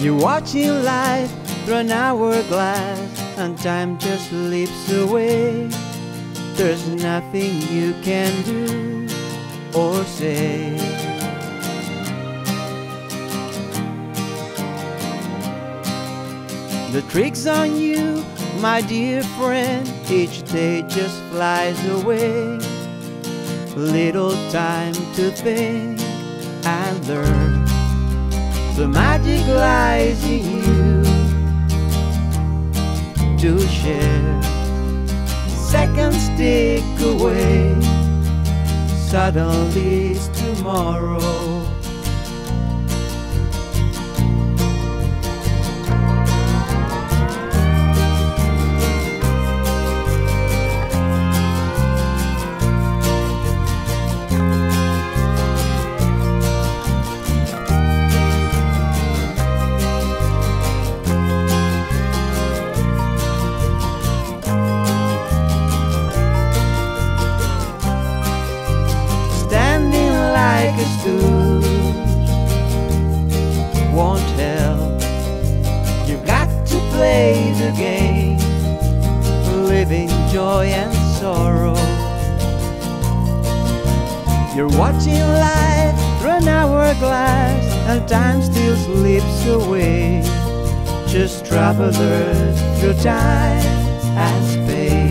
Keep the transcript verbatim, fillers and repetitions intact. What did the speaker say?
You're watching life through an hourglass, and time just slips away. There's nothing you can do or say. The trick's on you, my dear friend. Each day just flies away. Little time to think and learn. The magic lies in you to share. Seconds tick away. Suddenly it's tomorrow. Like a stooge won't help. You've got to play the game, living joy and sorrow. You're watching life through an hourglass, and time still slips away. Just travelers through time and space.